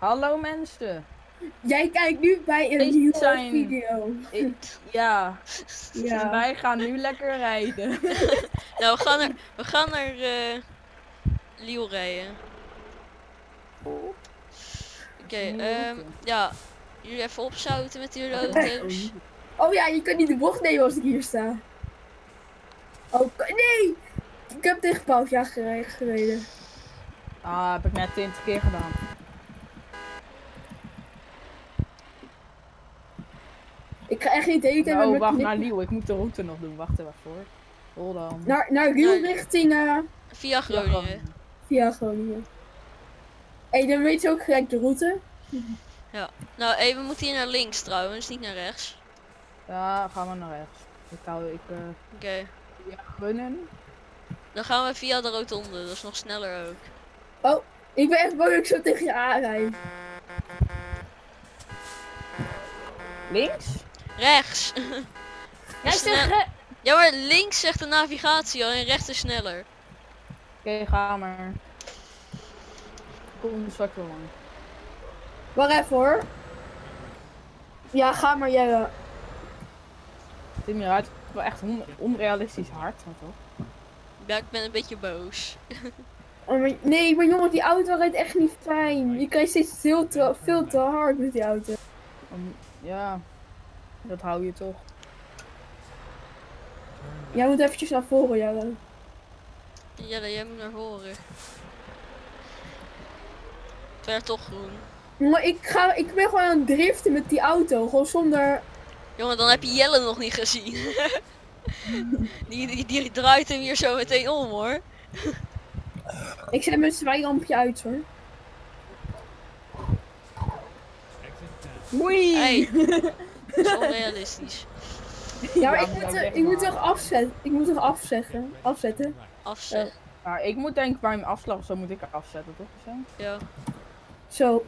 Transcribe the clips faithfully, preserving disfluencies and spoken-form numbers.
Hallo mensen. Jij kijkt nu bij een Deze nieuwe zijn- video. Ik, ja. Ja. En wij gaan nu lekker rijden. Nou, we gaan er, we gaan naar uh, Liel rijden. Oké, Nieuwe ehm route. ja. Jullie even opzouten met jullie auto's. Oh ja, je kunt niet de bocht nemen als ik hier sta. Oh, k- nee! Ik heb tegen Pausja gere- gereden. Ah, heb ik net twintig keer gedaan. Ik ga echt niet eten met Oh, mijn wacht, knip- naar Liel. Ik moet de route nog doen. Wacht even voor. Hold on. Naar, naar Riel Ja. richting uh, Via Groningen. via Groningen. Hé, hey, dan weet je ook gelijk de route. Nou, hey, we moeten hier naar links trouwens, niet naar rechts. Ja, gaan we naar rechts. Ik hou, ik, uh, Oké. ja, gunnen. Dan gaan we via de rotonde, dat is nog sneller ook. Oh, ik ben echt bang dat ik zo tegen je aanrijd. Links? Rechts! Jij Snel- zegt re- Ja, maar links zegt de navigatie al en rechts is sneller. Oké, ga maar. Kom straks wel lang. Wacht even hoor. Ja, ga maar jij. uh, Tim, je hart is wel echt on onrealistisch hard, maar toch? Ja, ik ben een beetje boos. Oh, maar- nee, maar jongen, die auto rijdt echt niet fijn. Je krijgt steeds veel te, veel te hard met die auto. Om- ja, dat hou je toch. Jij moet eventjes naar voren, Jelle. Jelle, jij moet naar voren. Het werd toch groen. Jongen, ik, ga, ik ben gewoon aan het driften met die auto. Gewoon zonder... Jongen, dan heb je Jelle nog niet gezien. die, die, die draait hem hier zo meteen om hoor. Ik zet mijn zwijlampje uit hoor. Oei! Hey, dat is onrealistisch. Ja, maar Ja, ik moet moet, ook er, echt ik moet maar. toch afzetten. Ik moet toch afzeggen. Afzetten. Afzet. Maar ik moet denk ik bij mijn afslag of zo moet ik afzetten, toch? Zo? Ja. Zo.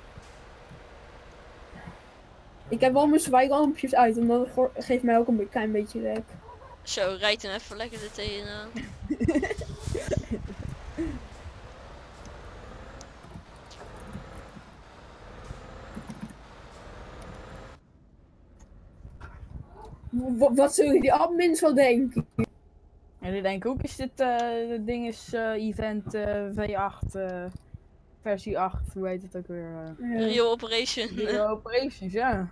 Ik heb wel mijn zwijlampjes uit, omdat het go- geeft mij ook een be- klein beetje lek. Zo, rijd hem even lekker er tegenaan. W- wat zullen die admins wel denken? En die denken ook is dit eh dit ding is eh, event eh, V acht eh, versie acht, hoe heet het ook weer? eh Ja. Real Operation. Video Operations, ja.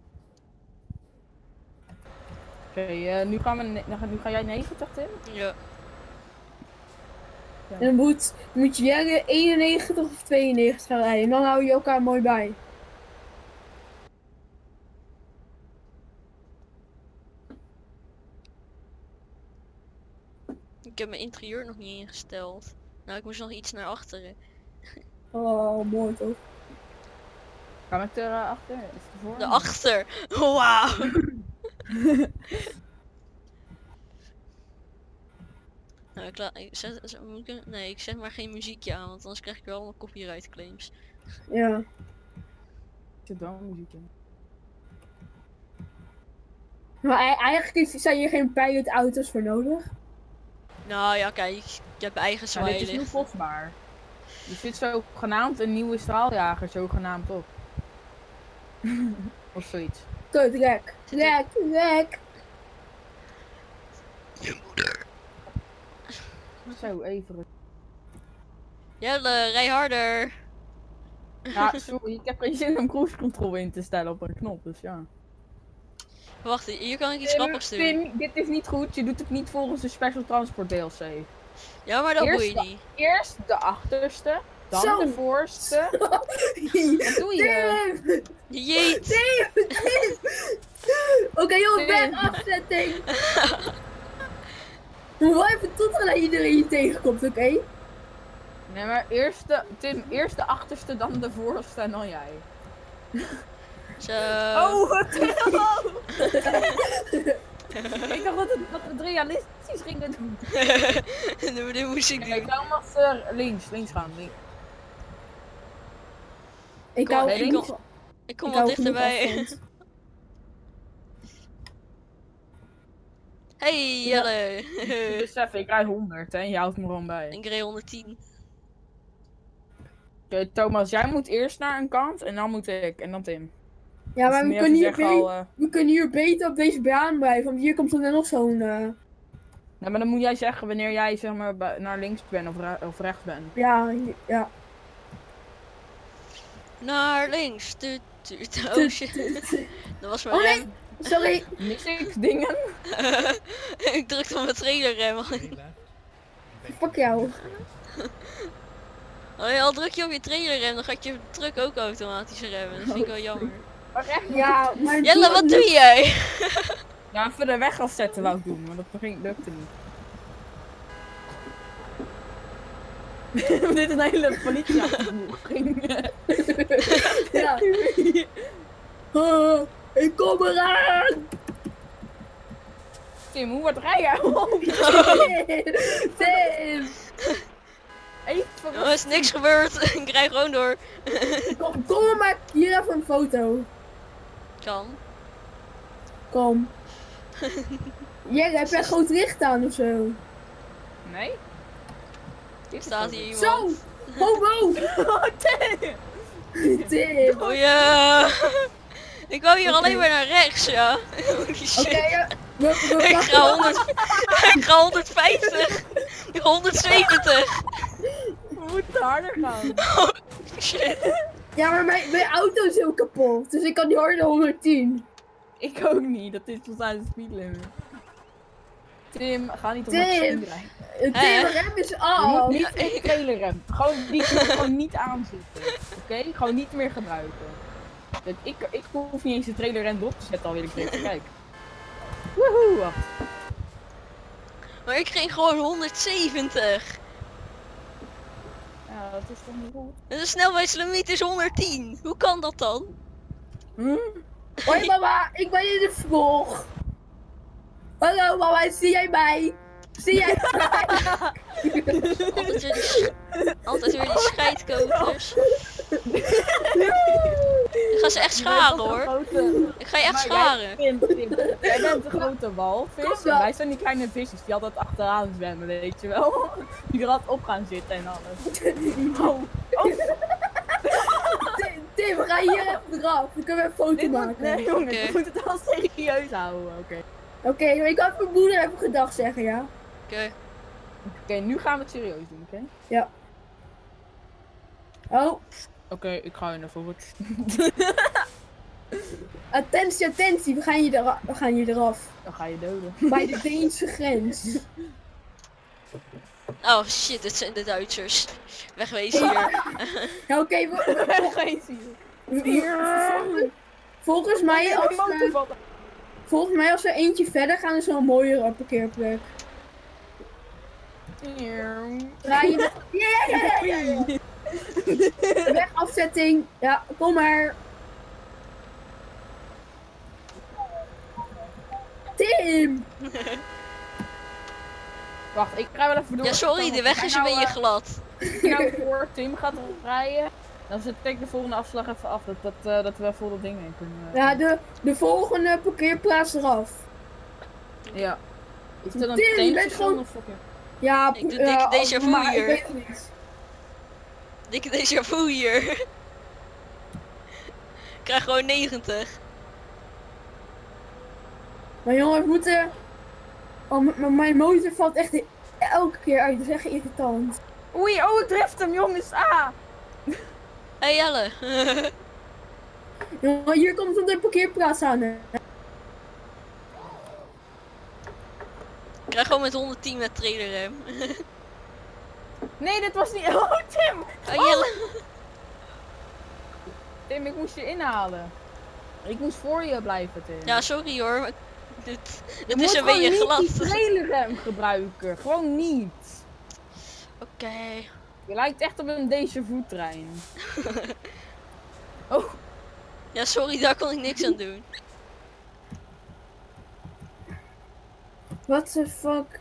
Oké, eh, nu gaan we ne- nu ga jij negentig Tim? Ja. En dan moet, moet jij eenennegentig of tweeënnegentig gaan rijden. En dan hou je elkaar mooi bij. Ik heb mijn interieur nog niet ingesteld. Nou, ik moest nog iets naar achteren. Oh, mooi toch? Ga ik er uh, achter? Is het ervoor? De achter. Wauw. Nou, ik, la ik zet, z- moet ik, nee, ik zet maar geen muziekje aan, want anders krijg ik wel allemaal copyright claims. Ja. Er zit wel muziek in. Maar ei- eigenlijk is- zijn hier geen pilot auto's voor nodig. Nou ja, kijk, je hebt eigen Maar dit is zwaailicht. heel kostbaar. Er zit zo genaamd een nieuwe straaljager, zogenaamd op. Of zoiets. Kut, lek. Zit er- Lek, lek. Zo, even. Jelle, rij harder. Ja, sorry, ik heb geen zin om cruise control in te stellen op een knop, dus ja. Wacht, hier kan ik iets Tim, grappigs doen. Tim, dit is niet goed. Je doet het niet volgens de Special Transport D L C. Ja, maar dat Eerst boeit de- niet. Eerst de achterste, dan Zo. de voorste. Wat doe je? Tim! Jeet. Tim! Tim! Oké jongen, Tim. weg afzetting! Moet wel even toeteren dat iedereen je tegenkomt, oké? Nee, maar eerst de, Tim, eerst de achterste, dan de voorste en dan jij. Zo. Oh, wat hel! Ik dacht dat het, dat het realistisch ging doen. Nu dit moest ik Kijk, doen. dan mag er links, links gaan. Links. Ik Kom, hou nee, genoeg- kom. Ik kom ik wat hou genoeg dichterbij. afstand. Hey Jelle. Dus even, ik rij honderd hè, en je houdt me gewoon bij. Ik reed honderdtien. Oké, Thomas, jij moet eerst naar een kant en dan moet ik en dan Tim. Ja, maar Dus we meer kunnen, hier zeggen be- al, eh, we kunnen hier beter op deze baan blijven, want hier komt er dan nog zo'n... eh, nou, maar dan moet jij zeggen wanneer jij zeg maar bij- naar links bent of, ra- of rechts bent. Ja, hier- ja. Naar links. Tuut, tuut. Oh Tuut, shit. tuut. Dat was mijn Oh nee, rem. sorry. Niks niks dingen. Ik drukte op mijn trailerrem. Fuck jou. Oh ja, al druk je op je trailerrem, dan gaat je truck ook automatisch remmen. Dat vind ik wel jammer. Maar echt, Ja, maar... Jelle, doe wat het doe niet. jij? ja, even de weg afzetten wou ik doen, maar dat ging, lukte niet. Dit is een hele politieachtervolging. Ja. Oh, ik kom eraan! Tim, hoe wordt rij jij op? Tim! Even van- Er is niks gebeurd. Ik rij gewoon door. Kom, kom maar hier even een foto. Kan. Kom. Jelle, heb jij groot licht aan of zo? Nee? Dit Staat hier iemand? Zo! Homo! Oh, Tim! Tim! Oh ja. Ik wou hier alleen maar naar rechts, ja. Holy shit. Oké, ja. We, we Ik wachten ga af. honderd, ik ga honderdvijftig, honderdzeventig. We moeten harder gaan. Oh, shit. Ja, maar mijn, mijn auto is heel kapot. Dus ik kan niet harder dan honderdtien. Ik ook niet, dat is tot aan de speed limit. Tim, ga niet op Tim. het rijden. Tim, Hè? mijn rem is Je af. moet niet op de trailerrem. Gewoon, die, gewoon niet aanzitten. Oké? Gewoon niet meer gebruiken. Dat ik, ik hoef niet eens de trailerrem op te zetten alweer. Ik denk, kijk. Woehoe, wacht. Maar ik ging gewoon honderdzeventig. Ja, dat is toch niet goed? En de snelheidslimiet is honderdtien. Hoe kan dat dan? Hm? Hoi mama, ik ben in de vlog. Hallo mama, zie jij mij? Zie jij mij? Altijd weer die, sch- altijd weer die scheidkoters. Ik ga ze echt scharen hoor. Grote... Ik ga je echt Maar scharen. Jij, Tim, Tim, jij bent een grote walvis. Kom En dan. wij zijn die kleine visjes die altijd achteraan zwemmen, weet je wel? Die er altijd op gaan zitten en alles. Oh, oh. Tim, Tim, we gaan hier even eraf. Dan kunnen we een foto Dit moet, maken. nee jongen, Oké. je moet het wel serieus houden. Oké, Oké, maar ik kan even mijn moeder even gedag zeggen, ja? Oké. Oké, nu gaan we het serieus doen, oké? Ja. Oh, Oké, ik ga je naar voren. attentie, attentie, we gaan hier eraf. We gaan hier eraf. Dan ga je doden. Bij de Deense grens. Oh shit, dit zijn de Duitsers. Wegwezen hier. Ja, oké, we, we- Ga je zien. we- we- volgens mij als we, volgens mij als we eentje verder gaan is er een mooiere parkeerplek. Draai je ja, ja, ja, ja, ja. Wegafzetting. Ja, kom maar. Tim! Wacht, ik ga wel even door. Ja sorry, de weg is een beetje glad. Nou, voor Tim gaat rijden. Dan zet ik de volgende afslag even af. Dat, dat, uh, dat we vol dat ding heen kunnen. Uh. Ja, de, de volgende parkeerplaats eraf. Ja. Is dat een Tim, je bent tankstation gewoon- of fucking- Ja, Ik doe ja, dikke déjà vu maar hier. Ik weet het niet. Dikke déjà vu hier. Ik krijg gewoon negentig. Maar jongens, we moeten... Oh, m- m- mijn motor valt echt elke keer uit. Dat is echt irritant. Oei, oh, ik drift hem, jongens. Ah! Hé hey, Jelle. Jongen, hier komt op de parkeerplaats aan. Hè. Ik krijg gewoon met honderdtien met trailerrem. Nee, dit was niet. Oh, Tim! Hé Jelle. Tim, ik moest je inhalen. Ik moest voor je blijven, Tim. Ja sorry hoor. maar Dit, je dit moet is een gewoon beetje niet glad. die trailerrem gebruiken. Gewoon niet. Oké. Je lijkt echt op een déjà vu trein. Oh, Ja sorry, daar kon ik niks aan doen. What the fuck?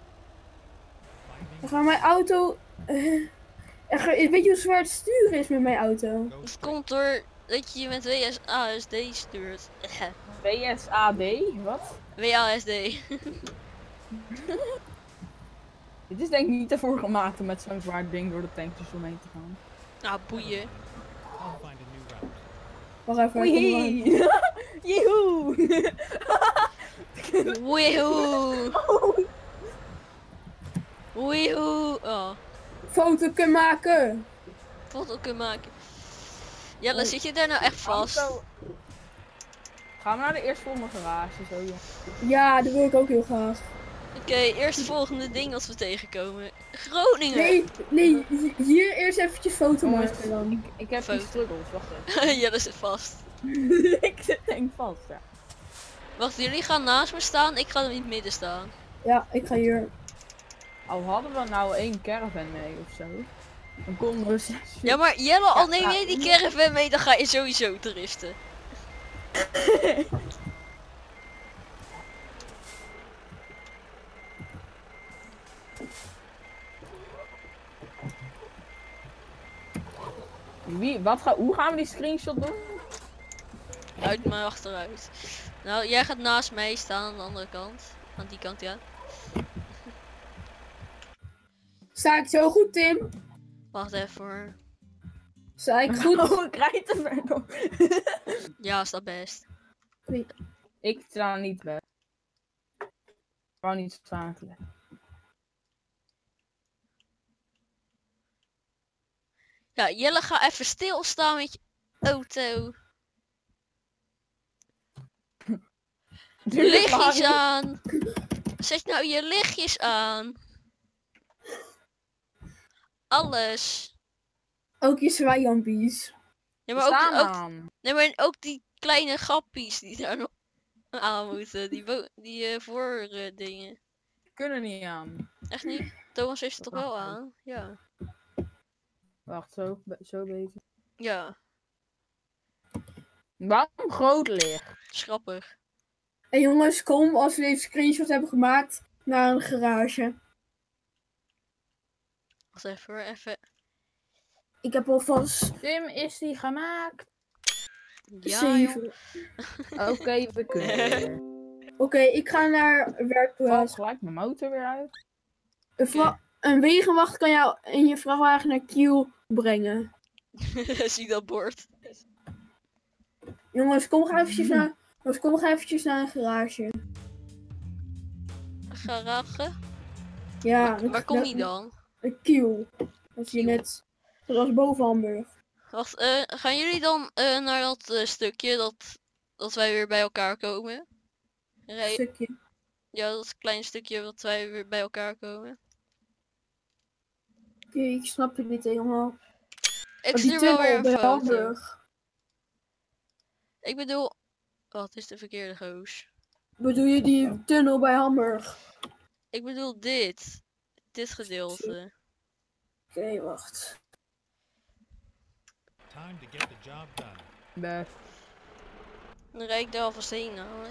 Dan gaat mijn auto... eh, echt, weet je hoe zwaar het sturen is met mijn auto? Het komt door dat je met W S A S D stuurt. W S A D? Wat? W A S D. Dit is denk ik niet ervoor gemaakt om met zo'n zwaar ding door de tankstation heen te gaan. Nou, boeien. I'll find a new route. Wacht even, ik kom Oei. eraan. Joehoe. Weehoe. Weehoe. Oh, Foto kunnen maken. foto kunnen maken. Jelle, zit je daar nou echt vast? Auto. Gaan we naar de eerstvolgende garage, zo joh. Ja, dat wil ik ook heel graag. Oké, eerst volgende ding als we tegenkomen. Groningen! Nee, nee, hi- hier eerst eventjes foto Jongens, maken dan. Ik, ik heb Foto. die struggles, wacht even. Jelle zit vast. Ik zit denk vast, ja. Wacht, jullie gaan naast me staan, ik ga in het midden staan. Ja, ik ga hier. Al hadden we nou één caravan mee of zo. Dan konden we zes. Ja, maar Jelle, al Ja, neem ja. jij die caravan mee, dan ga je sowieso driften. Wie, wat ga, hoe gaan we die screenshot doen? Uit maar achteruit. Nou, jij gaat naast mij staan aan de andere kant. Aan die kant, ja. Sta ik zo goed, Tim? Wacht even hoor. Sta ik goed? Oh, ik rijd er weer door. Ja, is dat best. Ik sta niet bij. Ik wou niet staan. Ja, Jelle, ga even stilstaan met je auto. Lichtjes aan. Zet nou je lichtjes aan. Alles. Ook je zwaaiampies. Ja, We maar ook, staan ook, aan. nee, maar ook die kleine grappies die daar nog aan moeten. Die, bo- die eh, voor eh, dingen. We kunnen niet aan. Echt niet? Thomas heeft het toch wel aan? Ja. Wacht, zo, be- zo beter. Ja, Waarom groot licht? schrappig. En jongens, kom als we deze screenshot hebben gemaakt naar een garage. Wacht even hoor, even. Ik heb alvast Tim, is die gemaakt? Ja, joh. zeven. Oké, we kunnen weer. Oké, ik ga naar Valt werkplaats. gelijk mijn motor weer uit. Een, vra- een wegenwacht kan jou in je vrachtwagen naar Kiel brengen. Zie dat bord. Jongens, kom ga eventjes naar, jongens, kom ga eventjes naar een garage. Garage? Ja, Waar kom je dan? Een Kiel. Dat is hier Kiel. net. Dat was boven Hamburg. Wacht, eh, gaan jullie dan eh, naar dat eh, stukje dat, dat wij weer bij elkaar komen? Een Rij- stukje. ja, dat kleine stukje dat wij weer bij elkaar komen. Oké, ik snap het niet helemaal. Ik Maar die stuur wel weer tunnel een bij foto. Hamburg. Ik bedoel... Wat is de verkeerde goos? Bedoel je die tunnel bij Hamburg? Ik bedoel dit. Dit gedeelte. Oké, wacht. Time to get the job done. Best. Dan rijd ik daar alvast heen namelijk.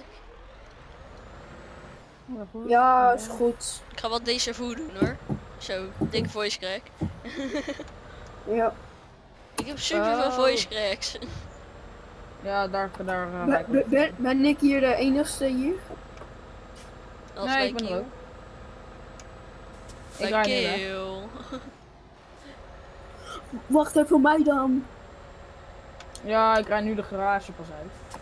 Ja, is goed. Ik ga wat déjà vu doen hoor. Zo, dikke voice crack. Ja. Ik heb super veel Oh. voice cracks. Ja, daar, daar uh, Ben, ben- ben, ben ik hier de enigste hier? Als Nee, bij ik ben er Kiel. ook. Ik Bij rijd nu weg. Kiel. Wacht even voor mij dan. Ja, ik rijd nu de garage pas uit.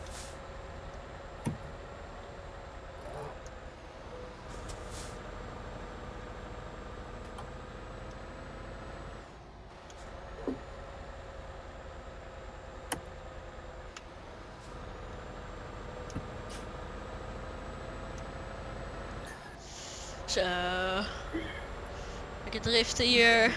Zo. Lekker driften hier.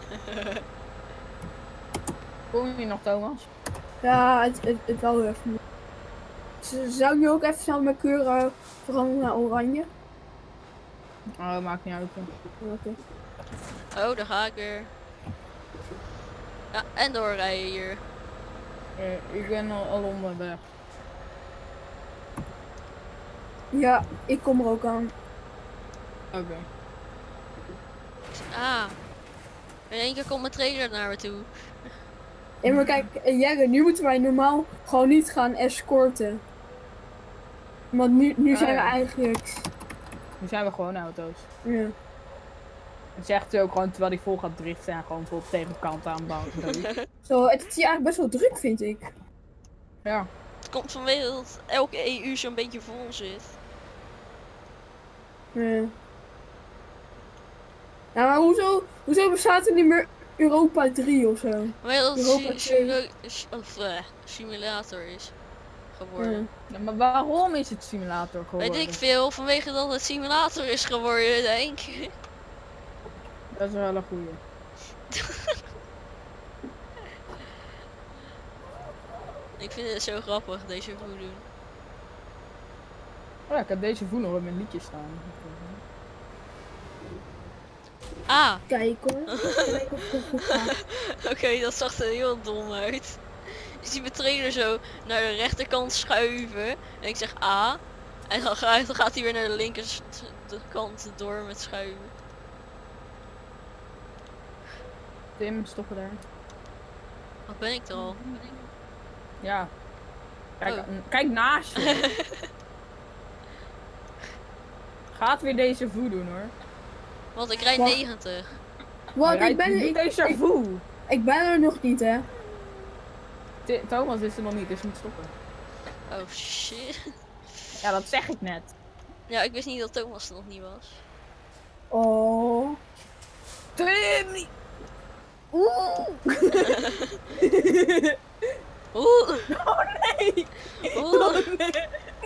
Kom je nog, Thomas? Ja, het, het, het wel even. Z- Zou je ook even snel mijn kleuren veranderen naar oranje? Oh, maakt niet uit. Oké. Oh, daar ga ik weer. Ja, en doorrijden hier. Uh, ik ben al, al onderweg. Ja, ik kom er ook aan. Oké. Ah. In één keer komt mijn trailer naar me toe. Ja, maar kijk, eh, Jelle, nu moeten wij normaal gewoon niet gaan escorten. Want nu, nu zijn we Ah, ja. eigenlijk... Nu zijn we gewoon auto's. Ja. Dat zegt hij ook gewoon terwijl hij vol gaat driften en gewoon vol tegen de kant aanbouwen. Zo, het is hier eigenlijk best wel druk, vind ik. Ja. Het komt vanwege dat elke E U zo'n beetje vol zit. Ja. Nou, maar hoezo, hoezo bestaat er niet meer Europa drie of zo? Maar dat het Europa si- twee. simu- of, eh, simulator is geworden. Ja. Ja, maar waarom is het simulator geworden? Weet ik veel, vanwege dat het simulator is geworden, denk ik. Dat is wel een goeie. Ik vind het zo grappig, deze voodoo. Oh ja, ik heb deze voet nog in mijn liedje staan. Ah, Kijk hoor. Kijk of het goed gaat. oké, dat zag er heel dom uit. Je ziet mijn trailer zo naar de rechterkant schuiven. En ik zeg A. En dan gaat, dan gaat hij weer naar de linkerkant door met schuiven. Tim, stoppen daar. Wat ben ik er al? Ja. Kijk, Oh. kijk naast je. Gaat weer deze voet doen hoor. Want ik rijd Wacht. negentig. Wat, Rijd ik ben, niet ik, deze ik, voet. ik ben er nog niet, hè. Ti- Thomas is er nog niet, dus je moet stoppen. Oh shit. Ja, dat zeg ik net. Ja, ik wist niet dat Thomas er nog niet was. Oh. Tim! Oeh! Oeh, Oh nee! oeh, Oh nee!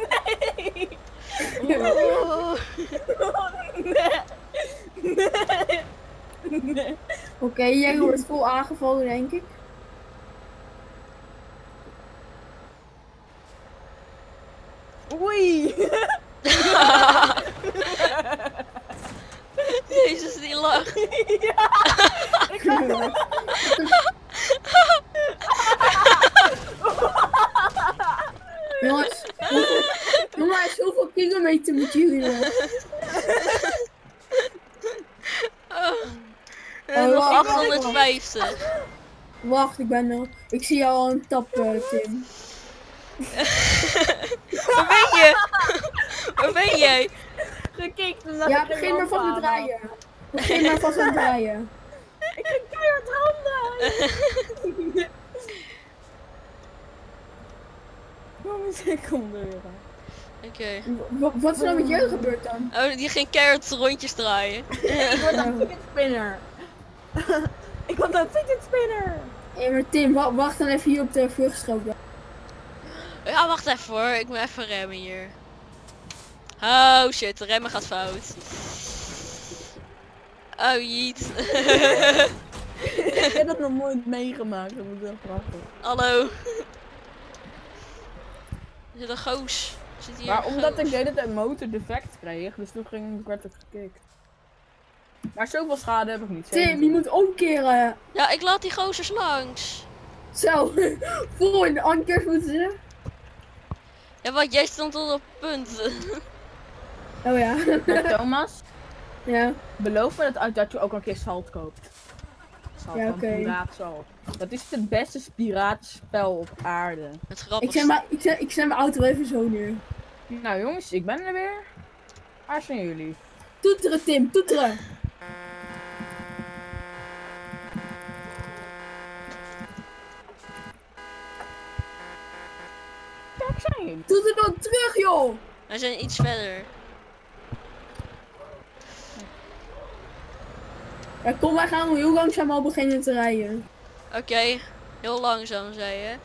Nee! oeh. Oh nee! Nee! Nee! Oké, jij wordt vol aangevallen, denk ik. Oei! Jezus, die lacht. Ja! Ik ga nog. Jongens, hoeveel, jongens, hoeveel kilometer moeten jullie nog? En nog wacht, wacht, achthonderdvijftig. Wacht, ik ben er. Ik zie jou al een tap, eh, Tim. Waar ben je? Waar ben jij? Gekeken omdat Ja, ik er begin maar wel vast met aan draaien. Begin maar vast met draaien. had. Ik heb keihard handen! Jongens, ik kom er weer aan. Oké. W- wat is er nou met jou gebeurd dan? Oh, die ging keihard rondjes draaien. Ik word een fidget spinner! Ik word een fidget spinner! Hé, maar Tim, wa- wacht dan even hier op de vluchtstrook. Ja, wacht even hoor. Ik moet even remmen hier. Oh shit, de remmen gaat fout. Oh jeet. Ik heb dat nog nooit meegemaakt, dat moet wel grappig. Hallo. Er zit een goos. Zit hier Maar een omdat ik goos. de hele tijd motor defect kreeg, dus toen ging ik werd ik gekikt. Maar zoveel schade heb ik niet. Tim, je moet omkeren. Ja, ik laat die gozers langs. Zo, voor een anker moeten ze. Ja, wat jij stond al op punt. Oh ja. Maar Thomas, Ja, beloof me dat, dat je ook een keer Salt koopt. Salt Ja, van oké. Piraat Salt. Dat is het beste piratenspel op aarde. Het ik grappigste. zet, mijn, ik, zet, ik zet mijn auto even zo neer. Nou jongens, ik ben er weer. Waar zijn jullie? Toeteren Tim, toeteren. Kijk, zijn jullie? Toeter dan terug joh. Wij zijn iets verder. Ja, kom, wij gaan heel langzaam al beginnen te rijden. Oké, heel langzaam zei je.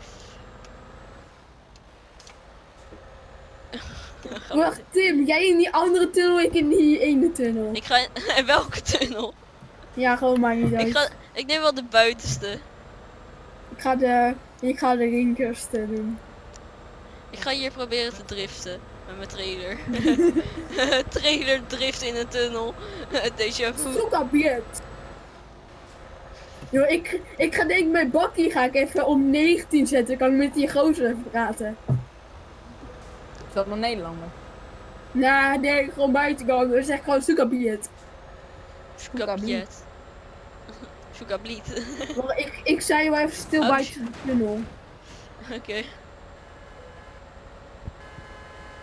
Wacht Tim, jij in die andere tunnel, ik in die ene tunnel. Ik ga in, in welke tunnel? Ja, gewoon maar niet uit. Ik, ga, ik neem wel de buitenste. Ik ga de, ik ga de linkerste doen. Ik ga hier proberen te driften met mijn trailer. Trailer drift in een tunnel. Déjà vu. Zo kabiert. Yo, ik, ik ga denk ik mijn bakkie ga ik even om negentien zetten. Dan kan ik met die gozer even praten. Is dat nog Nederlander? Nou, nee, gewoon buiten gaan. Dan zeg ik gewoon Soekabiet. Sukabjet. Sukabliet. Maar ik, ik zei wel even stil Oh, buiten de tunnel. Oké.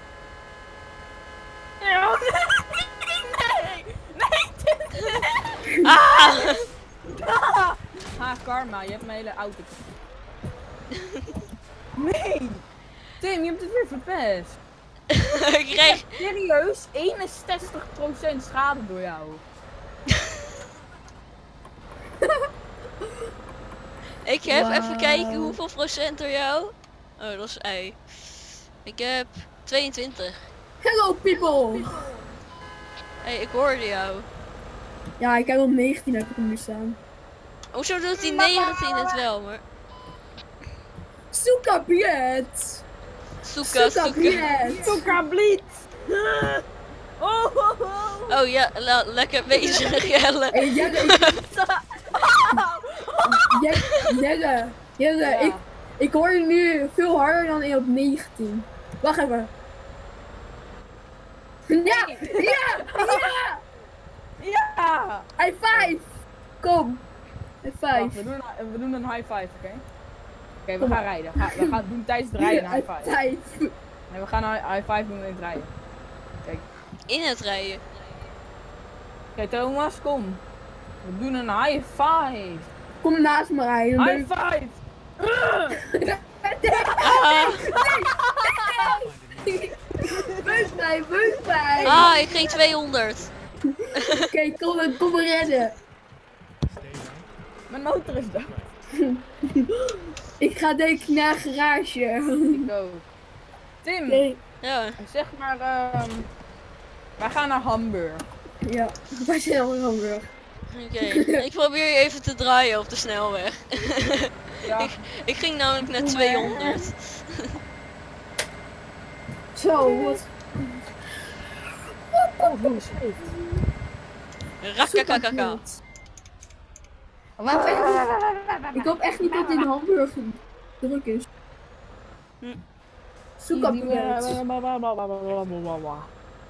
Ja, nee, nee, nee, karma, je hebt mijn hele auto. Nee! Tim, je hebt het weer verpest. Ik krijg... Serieus, eenenzestig procent schade door jou. Ik heb, Wauw. even kijken hoeveel procent door jou. Oh, dat is ei. Ik heb tweeëntwintig. Hello people! Hé, hey, ik hoorde jou. Ja, ik heb op negentien heb ik hem nu staan. Hoezo doet die negentien het wel, maar... Suka Biet! Soeka, Suka soeka. Biet! Soeka bliet! Oh, oh, oh. Oh ja, la- lekker bezig, Jelle. Hey, Jelle, ik, Jelle, Jelle, Ja. ik, ik hoor je nu veel harder dan in op negentien. Wacht even. Ja! Ja! Ja! Ja! High five! Kom! High Wacht, five. we, doen, een- we doen een high five, oké? Oké, we Kom gaan maar. rijden. Ga, we gaan doen tijdens het rijden een high High five. five. Nee, we gaan een high five doen in het rijden. Kijk. In het rijden. Kijk Thomas, kom. We doen een high five. Kom naast me rijden. dan High ben five! Ah, ik- Beus bij, beus bij. ah, ik ging tweehonderd. Oké, kom, kom me redden. Stay right. Mijn motor is dood. Ik ga denk ik naar een garage. Ik ook. Tim, Oké, Ja, zeg maar, ehm wij gaan naar Hamburg. ja, wij zijn al in Hamburg. oké. Ik probeer je even te draaien op de snelweg. Ja. Ik, ik ging namelijk naar tweehonderd. Zo, wat Oh, hoe shit. Rakakakaka. goed. Ik hoop echt niet dat het in Hamburg druk is. Hm. Zoek op Die- de die- wet. blablabla.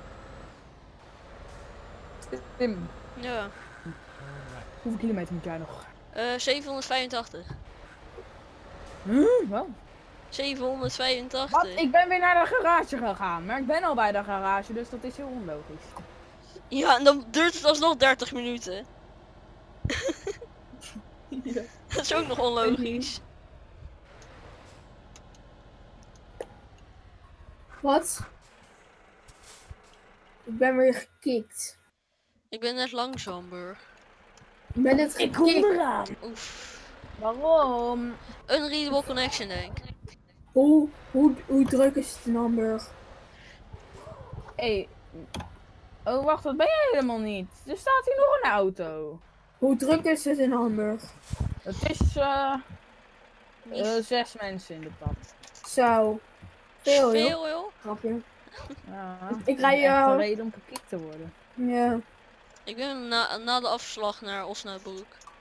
Tim, Ja. Turn right. hoeveel kilometer moet jij nog? Eh, zevenhonderdvijfentachtig. Huh? Wat? zevenhonderdvijfentachtig. Wat? Ik ben weer naar de garage gegaan, maar ik ben al bij de garage, dus dat is heel onlogisch. Ja, en dan duurt het alsnog dertig minuten. Ja. Dat is ook nog onlogisch. Wat? Ik ben weer gekikt. Ik ben net langs Hamburg. Ik ben net Ik kom gekikt. eraan. Oef. Waarom? Unreadable connection, denk ik. Hoe, hoe, hoe druk is het in Hamburg? Hé. Oh, wacht, dat ben jij helemaal niet. Er staat hier nog een auto. Hoe druk is het in Hamburg? Het is eh Niet eh, zes mensen in de pad. Zo. Veel, joh. veel, joh. Grapje. Ja, Ik rij echt jou- een reden om gekikt te worden. Ja. Ik ben na, na de afslag naar Osnabrück.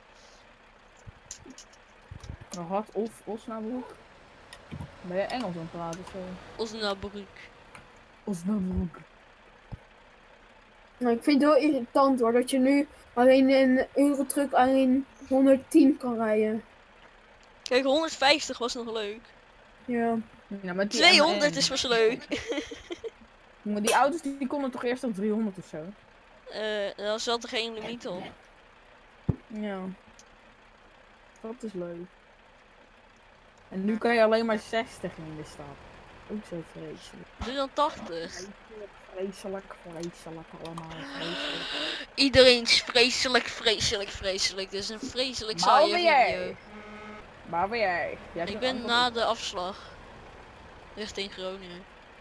Nog wat? Of Osnabrück? Ben je Engels aan het praten of zo? Osnabrück. Osnabrück. Nou, ik vind het wel irritant hoor, dat je nu alleen in Eurotruck alleen honderdtien kan rijden. Kijk, honderdvijftig was nog leuk. Ja. Ja, maar die tweehonderd M N. is pas leuk. Maar die auto's die, die konden toch eerst op driehonderd of zo? Eh, daar zat er geen limiet op. Ja. Dat is leuk. En nu kan je alleen maar zestig in de stad. Ook zo vreselijk. Doe dan tachtig. Vreselijk, vreselijk allemaal. Vreselijk. Iedereen is vreselijk, vreselijk, vreselijk. Dit is een vreselijk saaie Behalve jij. video. Waar ben jij? Jij Ik zit ben antwoord na op. de afslag. Richting Groningen.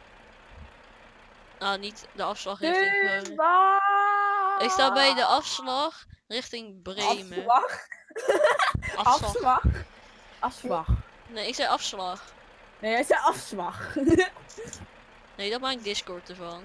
Nou, niet de afslag richting Dus Groningen. waar? Ik sta bij de afslag richting Bremen. Afslag? Afslag. Afslag? Afslag. Nee, ik zei afslag. Nee, jij zei afslag. Nee, dat maakt Discord ervan.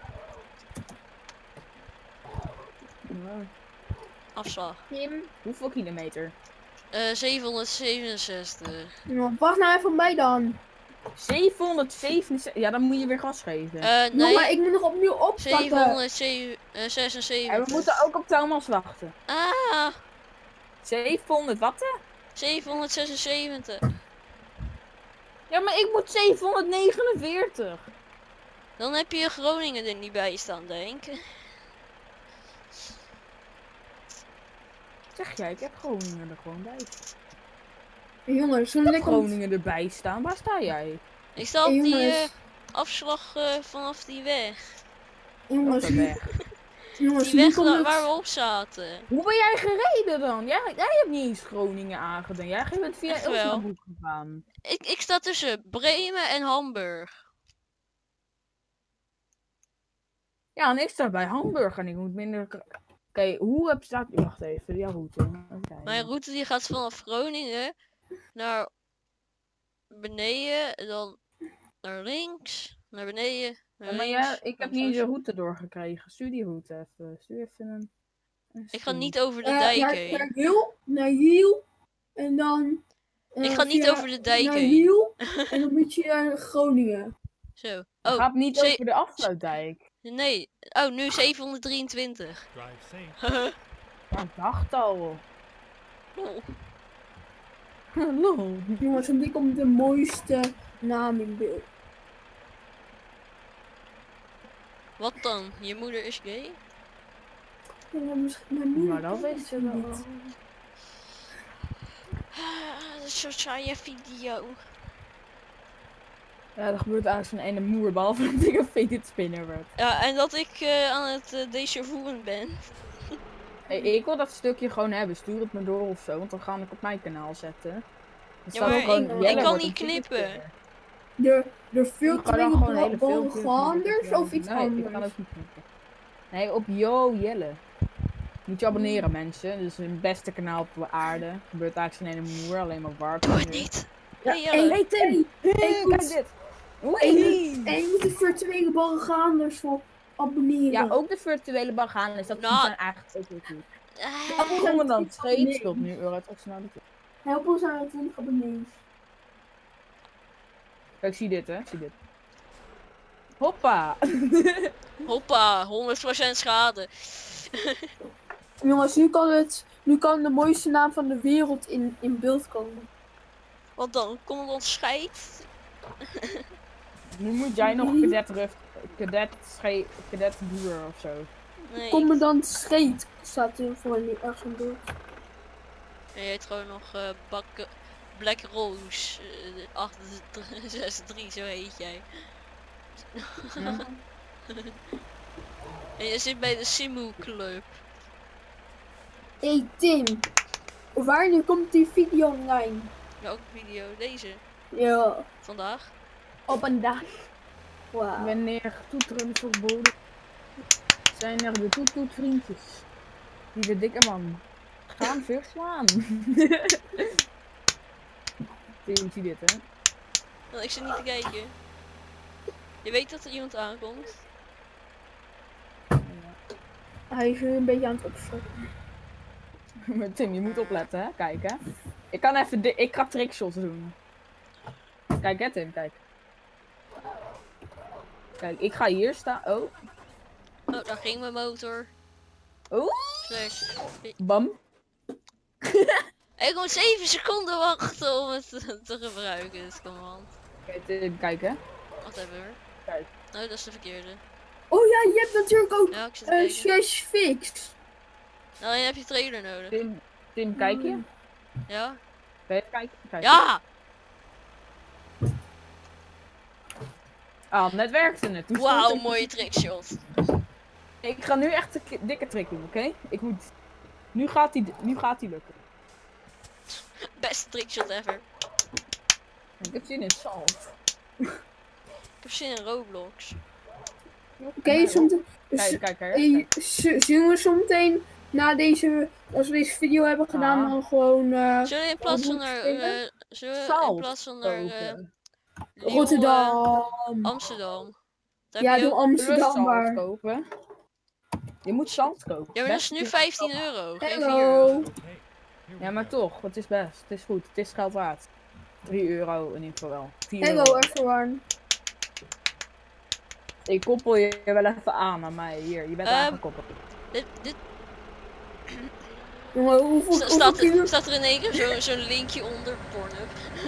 Afslag. Kim, hoeveel kilometer? Eh zevenhonderdzevenenzestig. Nou, wacht nou even op mij dan. zevenhonderdzevenenzestig. Ja, dan moet je weer gas geven. Eh Nee. nee, maar ik moet nog opnieuw opstarten. zevenhonderdzesenzeventig. En we moeten ook op Thomas wachten. Ah, zevenhonderd wat hè? zevenhonderdzesenzeventig. Ja, maar ik moet zevenhonderdnegenenveertig. Dan heb je Groningen er niet bij staan, denk ik. Zeg jij, ik heb Groningen er gewoon bij. Hey, jongens, zo'n lekker... Groningen erbij staan. Waar sta jij? Ik sta op Hey, die jongens. eh, afslag eh, vanaf die weg. Jongens, Op de weg. jongens, Die nu weg komt wa- het... waar we op zaten. Hoe ben jij gereden dan? Jij, jij hebt niet eens Groningen aangedaan. Jij bent via Echt wel. Osnabrück gegaan. Ik, ik sta tussen Bremen en Hamburg. Ja, en ik sta bij Hamburg en ik moet minder... Oké, hoe heb staat... Wacht even, jouw route. Even kijken. Mijn route die gaat vanaf Groningen naar beneden, en dan naar links, naar beneden, naar Ja, maar links. ja, ik heb dan niet zo- de route doorgekregen. Stuur die route even. Stuur even een... een Ik ga stuur. niet over de Eh, dijk ja, heen. naar Hiel, naar Hiel. En dan... eh, Ik ga niet via- over de dijk naar heen. Hiel. En dan moet je naar Groningen. Zo. Het Oh, gaat niet ze- over de afsluitdijk. nee. Oh, nu zevenhonderddrieëntwintig. Drive safe. Ja, ik dacht al. Lol. Hallo. Jongens, en die komt de mooiste naam in beeld. Wat dan? Je moeder is gay? Ja, misschien mijn moeder Maar dat kent wist je het wel. niet. Ah, Zo saaie video. Ja, dat gebeurt eigenlijk zo'n ene moer, behalve dat ik een faded spinner werd. Ja, en dat ik eh, aan het uh, déjà vu'en ben. Hey, ik wil dat stukje gewoon hebben. Stuur het me door of zo, want dan ga ik op mijn kanaal zetten. Dan Ja, staat maar ook gewoon, ik- Jelle ik kan wordt niet een faded knippen. spinner. De, de Ik ga dan virtuele gewoon hele bal filmpjes anders maken. of iets Nee, ik anders? kan ook niet knippen. Nee, op Yo Jelle. Moet je abonneren mensen. Dus het beste kanaal op de aarde. Gebeurt eigenlijk geen ene moer, alleen maar warp. Doe het niet. Ja, Hey, en- Jelle. Hey Tim! Hey, Hey, goed. kijk dit! En, Wee! en je moet de virtuele bal gaanders voor abonneren. Ja, ook de virtuele bal gaan is dat Nou. zijn eigenlijk ook heel goed. Ah, Commandant Scheep Nee. speelt nu Euro Truck naar de toe. Help ons aan twintig abonnees. Kijk, zie dit hè, zie dit. Hoppa! Hoppa, honderd procent schade. Jongens, nu kan het, nu kan de mooiste naam van de wereld in, in beeld komen. Wat dan? Komt ons scheid? Nu moet jij nog cadet rust, cadet scheep, cadet boer of zo. Nee. Commandant Scheet staat er voor nu ergens in beeld. En je heet gewoon nog eh Bak Black Rose eh, acht zes drie, zo heet jij. Hm? En je zit bij de Simu Club. Hey Tim, wanneer komt die video online? Welke video? Deze? Ja, Vandaag? Op een dag, wauw. wanneer toeteren verboden, zijn er de toetoetvriendjes. Die de dikke man gaan verslaan. Zie zie dit hè. Want ik zit niet te kijken. Je weet dat er iemand aankomt. Hij is weer een beetje aan het opzoeken. Maar Tim, je moet opletten hè, kijk hè. Ik kan even, di- ik ga trickshots doen. Kijk hè Tim, kijk. Kijk, ik ga hier staan. Oh, Oh, daar ging mijn motor. oh, Slash. bam. Ik moet zeven seconden wachten om het te, te gebruiken, dit command. Kijk, Tim, kijk hè. Wat hebben we? Kijk. Oh, dat is de verkeerde. Oh ja, je hebt natuurlijk ook Ja, ik zit te eh kijken. slash fix. Alleen heb je trailer nodig. Tim, Tim, kijk je? Ja? Kijk, kijk, kijk. Ja! Ah, net werkte het. Toen Wauw, stond ik- mooie trickshot. Ik ga nu echt een ki- dikke trick doen, oké? Ik moet... Nu gaat die, nu gaat die lukken. Beste trickshot ever. Ik heb zin in zand. Ik heb zin in Roblox. Oké, soms. Kijk, kijk, hè. Hey, Kijk. z- zullen we zometeen na deze, als we deze video hebben gedaan, Ah. dan gewoon eh, Zullen we in plaats van moet naar... spelen? eh, zullen we in Zalt plaats van naar... eh, kopen. Lyon, eh, Rotterdam. Amsterdam. Daar Ja, heb je doe ook- Zullen we Amsterdam zand maar. kopen? Je moet zand kopen. Ja, maar dat is Best nu vijftien euro. Geen vier Hallo. euro. Hey, here we Ja, maar go. toch. Het is best. Het is goed. Het is geld waard. drie euro in ieder geval wel. vier Hello euro. everyone. Ik koppel je wel even aan aan mij. Hier, je bent Ehm, aangekoppeld. Dit, dit Jongen, hoeveel, sta- hoeveel staat, kilo? er, staat er in één keer zo- zo'n linkje onder Pornhub.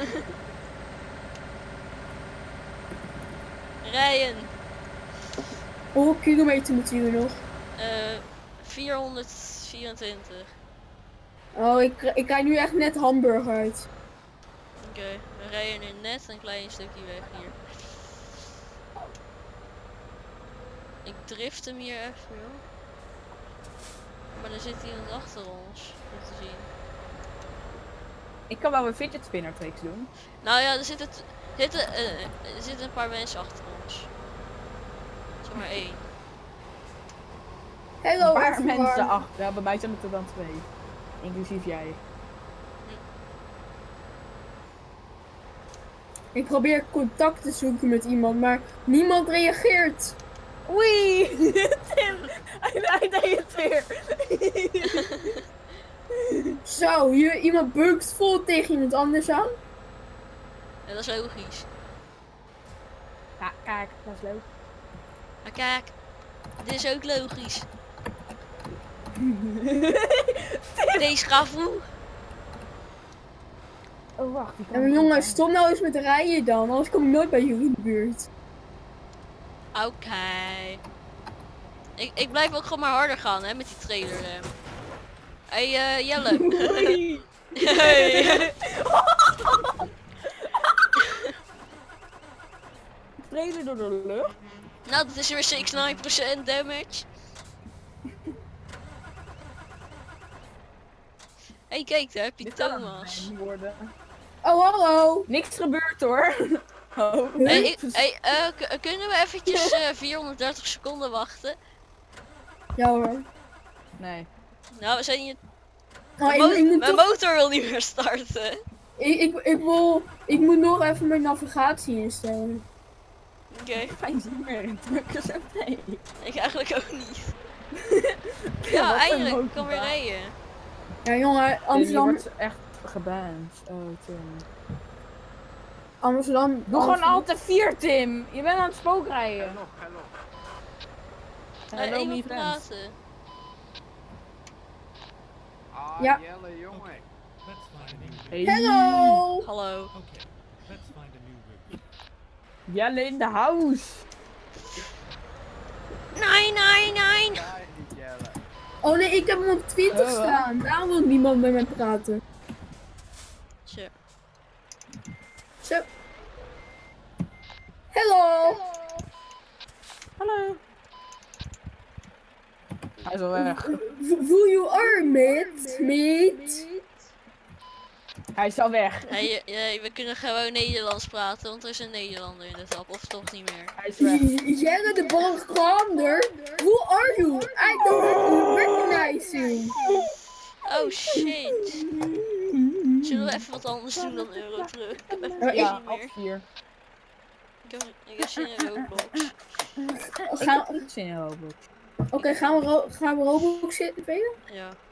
Rijden. Hoeveel kilometer moeten jullie nog? eh vierhonderdvierentwintig. Oh, ik, ik krijg nu echt net Hamburg uit. Oké, we rijden nu net een klein stukje weg hier. Ik drift hem hier even, joh. Maar er zit iemand achter ons, om te zien. Ik kan wel een fidget spinner tricks doen. Nou ja, er zitten, t- zitten, eh, er zitten een paar mensen achter ons. Zeg maar één. Hallo Een paar everyone. mensen achter. Ja, bij mij zijn het er dan twee. Inclusief jij. Ik probeer contact te zoeken met iemand, maar niemand reageert. Oei! Tim! Hij, hij deed het weer! Zo, hier iemand bukt vol tegen iemand anders aan. En dat is logisch. Ja, kijk, dat is leuk. Maar kijk, dit is ook logisch. Deze gavoe. Oh, wacht. die kan Ja, maar ik jongen, ook stop nou eens met rijden dan, anders kom ik nooit bij jullie in de buurt. Oké. Ik, ik blijf ook gewoon maar harder gaan, hè, met die trailer. Hé, hey, eh, Jelle. aan. Oei! Hey. Trailer door de lucht. Nou, dat is weer negenenzeventig procent damage. Hey, kijk, daar heb je Dit kan een Thomas. man worden. Oh, hallo. Niks gebeurd hoor. Oh. Hey, ik- hey, eh, k- kunnen we eventjes eh, vierhonderddertig seconden wachten? Ja hoor. Nee. Nou, we zijn hier. Oh, Mijn, ik, mo- ik, moet mijn toch, motor wil niet meer starten. ik, ik, ik, wil, ik moet nog even mijn navigatie instellen. Oké, Fijn zien meer in drukkers en nee. ik eigenlijk ook niet. Ja, Ja, wat een eindelijk, ik kan weer motivatie. rijden. Ja jongen, Je Amsterdam, wordt echt geband. Oh, Tim. Amsterdam. Doe gewoon altijd vier, Tim. Je bent aan het spookrijden. Hello, hello. Eh, Hallo, even mijn friends. praten. Ah, Ja. Jelle, jongen. Let's find a new route. Hey. Hallo. Hallo. Okay, let's find a new route. Jelle in de house. Nee, nee, nee. Kijk niet, Jelle. Oh nee, ik heb hem op twintig Oh, wat? staan. Daarom wil niemand met mij praten. Zo. Zo. Hallo. Hallo. Hij is al weg. Who you are, mate? Mate. Hij is al weg. Hey, eh, we kunnen gewoon Nederlands praten, want er is een Nederlander in de tap, of toch niet meer. Hij is weg. Jelle de Balkander. Who are you? I don't recognize you. Oh shit. Zullen we even wat anders doen dan Eurotruck? Ik heb Ja, geen Ja, zin op meer. vier. Ik heb, ik heb zin in Roblox. Ik Gaan- heb ook zin in Roblox. Oké, gaan, we ro- gaan we Roblox zitten spelen? Ja.